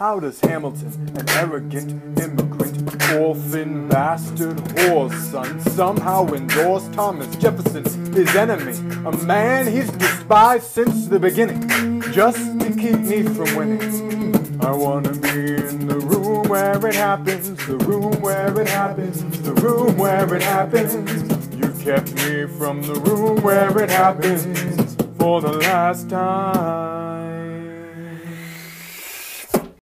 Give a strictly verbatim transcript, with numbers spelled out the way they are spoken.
How does Hamilton, an arrogant immigrant, orphan, bastard, whore's son, somehow endorse Thomas Jefferson, his enemy, a man he's despised since the beginning, just to keep me from winning? I wanna be in the room where it happens, the room where it happens, the room where it happens. You kept me from the room where it happens for the last time.